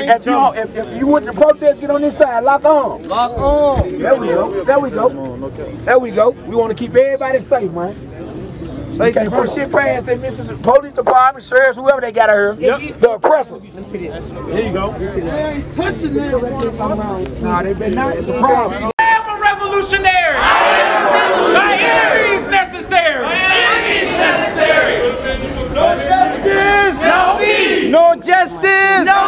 If you want to protest, get on this side. Lock on. Lock on. There we go. There we go. There we go. We want to keep everybody safe, man. They can't put shit past the Memphis police department, sheriffs, whoever they got out here. Yep. The oppressor. Let me see this. There you go. They ain't touching them. Nah, they been not. It's a problem. I am a revolutionary. My ear is necessary. No justice. No peace. No justice. No